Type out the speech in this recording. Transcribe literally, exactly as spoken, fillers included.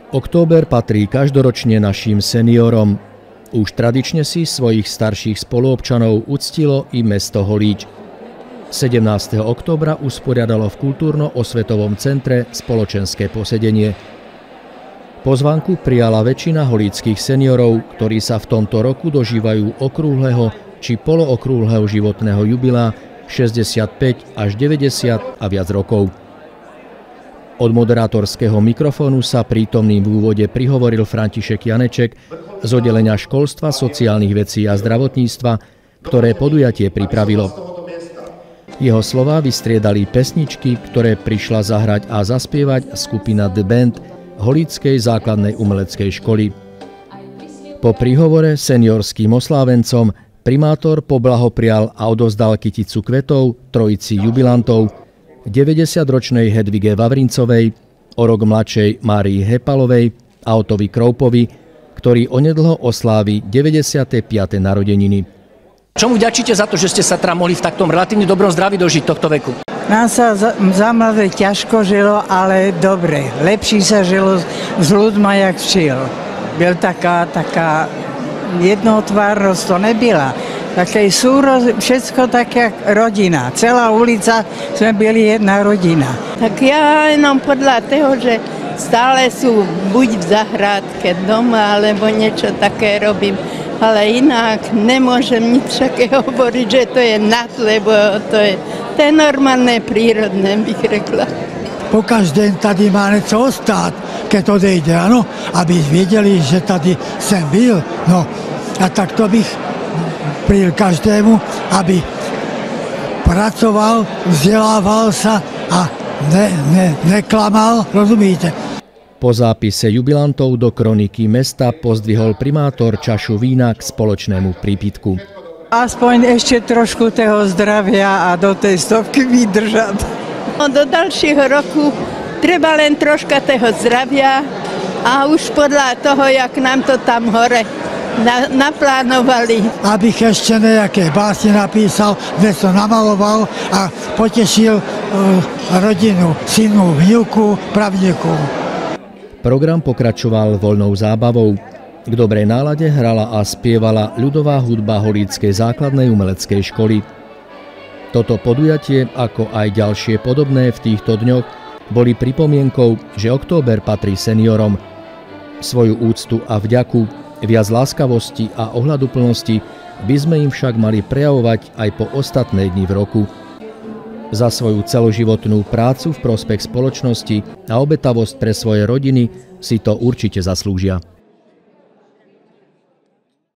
Október patrí každoročne našim seniorom. Už tradične si svojich starších spoluobčanov uctilo i mesto Holíč. sedemnásteho októbra usporiadalo v kultúrno-osvetovom centre spoločenské posedenie. Pozvánku prijala väčšina holíckych seniorov, ktorí sa v tomto roku dožívajú okrúhleho či polookrúhleho životného jubilea šesťdesiatpäť až deväťdesiat a viac rokov. Od moderátorského mikrofónu sa prítomným v úvode prihovoril František Janeček z oddelenia školstva, sociálnych vecí a zdravotníctva, ktoré podujatie pripravilo. Jeho slová vystriedali pesničky, ktoré prišla zahrať a zaspievať skupina The Band Holíckej základnej umeleckej školy. Po príhovore seniorským oslávencom primátor poblahoprial a odovzdal kyticu kvetov trojici jubilantov, deväťdesiatročnej Hedvige Vavrincovej, o rok mladšej Márii Hepalovej a Otovi Kroupovi, ktorý onedlho oslávi deväťdesiate piate narodeniny. Čomu vďačíte za to, že ste sa teda mohli v taktom relatívne dobrom zdraví dožiť tohto veku? Nám sa za, za mladé ťažko žilo, ale dobre. Lepší sa žilo s ľuďma, jak včil. Byl taká, taká jednotvárnosť, to nebyla. Také súroz, všetko tak jak rodina. Celá ulica sme byli jedna rodina. Tak ja jenom podľa toho, že stále sú buď v zahrádke doma, alebo niečo také robím. Ale inak nemôžem nič také hovoriť, že to je nad, lebo to je, to je normálne, prírodné, bych řekla. Po každém tady má něco ostát, keď odejde, ano, aby věděli, že tady jsem byl. No, a tak to bych prijel každému, aby pracoval, vzdelával sa a ne, ne, neklamal, rozumíte? Po zápise jubilantov do kroniky mesta pozdvihol primátor čašu vína k spoločnému prípitku. Aspoň ešte trošku toho zdravia a do tej stovky vydržať. No, do ďalšieho roku treba len troška toho zdravia a už podľa toho, jak nám to tam hore na, naplánovali. Abych ešte nejaké básne napísal, dnes to namaloval a potešil uh, rodinu, synu, vnuku, pravnuku. Program pokračoval voľnou zábavou. K dobrej nálade hrala a spievala ľudová hudba Holíckej základnej umeleckej školy. Toto podujatie, ako aj ďalšie podobné v týchto dňoch, boli pripomienkou, že október patrí seniorom. Svoju úctu a vďaku, viac láskavosti a ohľaduplnosti by sme im však mali prejavovať aj po ostatné dni v roku. Za svoju celoživotnú prácu v prospech spoločnosti a obetavosť pre svoje rodiny si to určite zaslúžia.